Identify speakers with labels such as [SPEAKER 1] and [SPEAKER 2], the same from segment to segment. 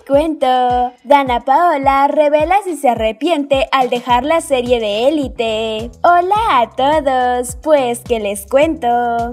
[SPEAKER 1] cuento. Dana Paola revela si se arrepiente al dejar la serie de Élite. Hola a todos, pues que les cuento.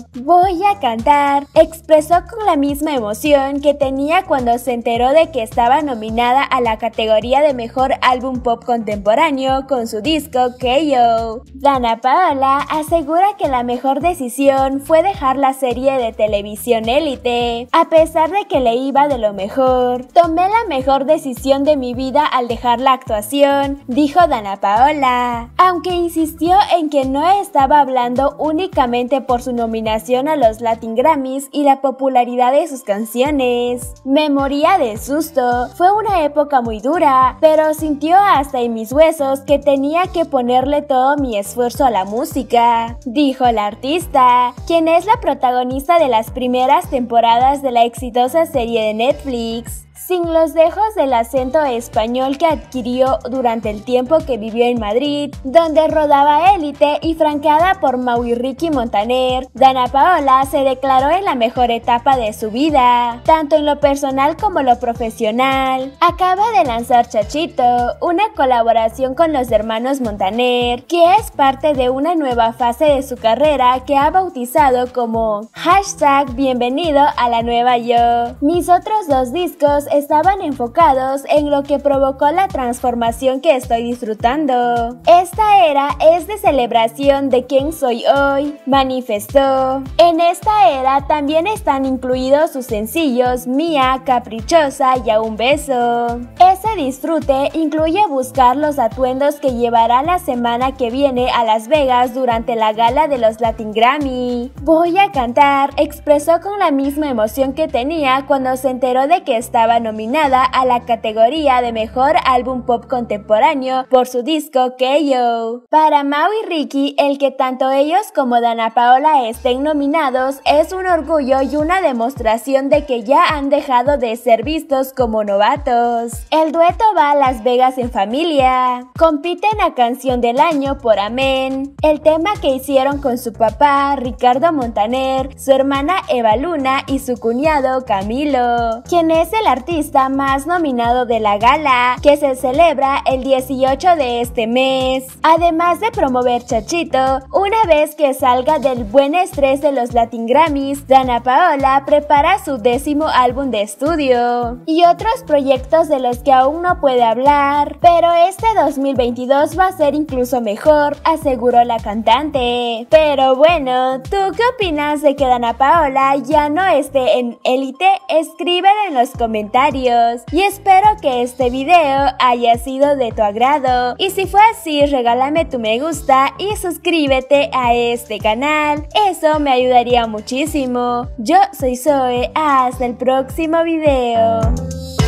[SPEAKER 1] Voy a cantar, expresó con la misma emoción que tenía cuando se enteró de que estaba nominada a la categoría de Mejor Álbum Pop Contemporáneo con su disco KO. Dana Paola asegura que la mejor decisión fue dejar la serie de televisión Élite, a pesar de que le iba de lo mejor. Tomé la mejor decisión de mi vida al dejar la actuación, dijo Dana Paola, aunque insistió en que no estaba hablando únicamente por su nominación a los Latin Grammys y la popularidad de sus canciones. Me moría de susto, fue una época muy dura, pero sintió hasta en mis huesos que tenía que ponerle todo mi esfuerzo a la música, dijo la artista, quien es la protagonista de las primeras temporadas de la exitosa serie de Netflix. Sin los dejos del acento español que adquirió durante el tiempo que vivió en Madrid, donde rodaba Élite y franqueada por Mau y Ricky Montaner, Dana Paola se declaró en la mejor etapa de su vida, tanto en lo personal como lo profesional. Acaba de lanzar Chachito, una colaboración con los hermanos Montaner, que es parte de una nueva fase de su carrera que ha bautizado como #Bienvenido a la nueva yo. Mis otros dos discos estaban enfocados en lo que provocó la transformación que estoy disfrutando. Esta era es de celebración de quién soy hoy, manifestó. En esta era también están incluidos sus sencillos Mía, Caprichosa y A un beso. Ese disfrute incluye buscar los atuendos que llevará la semana que viene a Las Vegas durante la gala de los Latin Grammy. Voy a cantar, expresó con la misma emoción que tenía cuando se enteró de que estaba nominada a la categoría de Mejor Álbum Pop Contemporáneo por su disco KO. Para Mau y Ricky, el que tanto ellos como Dana Paola estén nominados es un orgullo y una demostración de que ya han dejado de ser vistos como novatos. El dueto va a Las Vegas en familia. Compiten a Canción del Año por Amén, el tema que hicieron con su papá Ricardo Montaner, su hermana Eva Luna y su cuñado Camilo, quien es el artista más nominado de la gala, que se celebra el 18 de este mes. Además de promover Chachito, una vez que salga del buen estrés de los Latin Grammys, Dana Paola prepara su 10º álbum de estudio y otros proyectos de los que aún no puede hablar, pero este 2022 va a ser incluso mejor, aseguró la cantante. Pero bueno, ¿tú qué opinas de que Dana Paola ya no esté en Élite? Escríbelo en los comentarios y espero que este video haya sido de tu agrado, y si fue así regálame tu me gusta y suscríbete a este canal, eso me ayudaría muchísimo. Yo soy Zoe, hasta el próximo video.